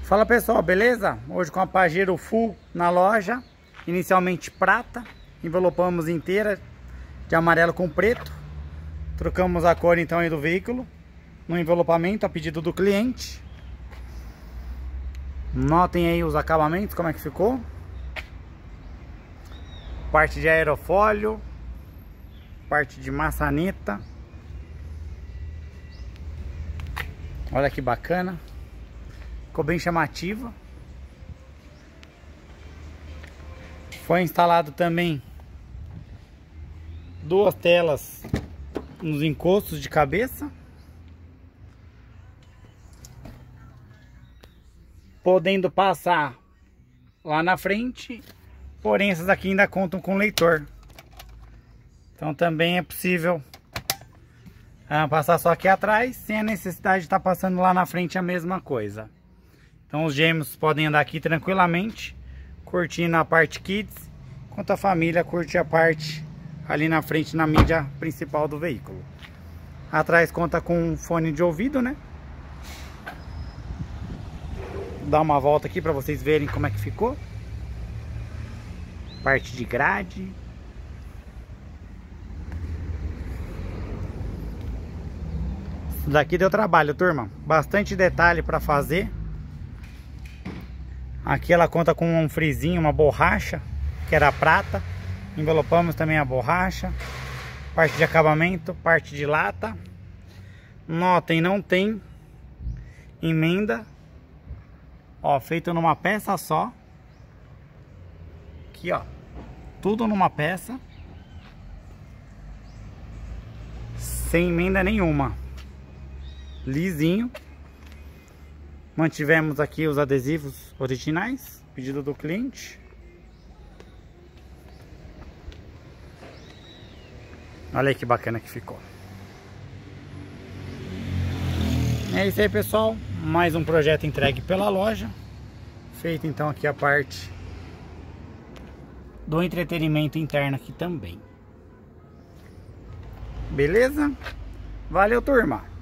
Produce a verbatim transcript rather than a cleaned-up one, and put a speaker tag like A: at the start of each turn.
A: Fala pessoal, beleza? Hoje com a Pajero Full na loja, inicialmente prata, envelopamos inteira de amarelo com preto, trocamos a cor então aí do veículo, no envelopamento a pedido do cliente. Notem aí os acabamentos, como é que ficou. Parte de aerofólio, parte de maçaneta. Olha que bacana. Ficou bem chamativa. Foi instalado também duas telas nos encostos de cabeça, podendo passar lá na frente, porém essas aqui ainda contam com leitor, então também é possível ah, passar só aqui atrás, sem a necessidade de estar passando lá na frente a mesma coisa. Então os gêmeos podem andar aqui tranquilamente, curtindo a parte kids, enquanto a família curte a parte ali na frente, na mídia principal do veículo. Atrás conta com um fone de ouvido, né? Vou dar uma volta aqui para vocês verem como é que ficou. Parte de grade. Isso daqui deu trabalho, turma. Bastante detalhe para fazer. Aqui ela conta com um frisinho, uma borracha, que era prata. Envelopamos também a borracha. Parte de acabamento, parte de lata. Notem, não tem emenda. Ó, feito numa peça só. Aqui, ó. Tudo numa peça. Sem emenda nenhuma. Lisinho. Mantivemos aqui os adesivos originais, pedido do cliente. Olha aí que bacana que ficou. É isso aí, pessoal. Mais um projeto entregue pela loja. Feito então aqui a parte do entretenimento interno aqui também. Beleza? Valeu, turma!